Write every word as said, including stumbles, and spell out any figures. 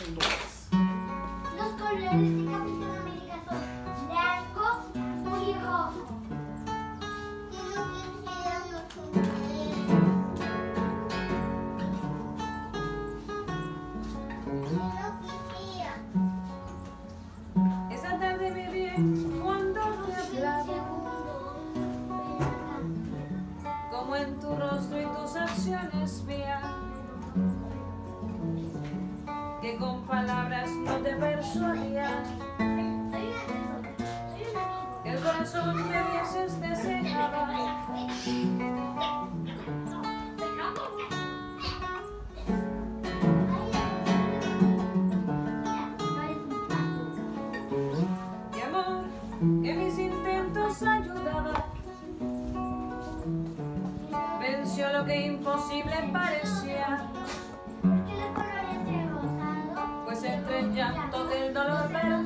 colores. Los colores de Capitán América son blanco, azul y rojo. Esa tarde me vi cuando te hablaba, como en tu rostro y tus acciones veía, que con palabras no te persuadía, que el corazón que vieses deseaba. Mi amor, que mis intentos ayudaba, venció lo que imposible parecía, ¿Por qué los colores de rosado? pues entre el llanto del dolor perdí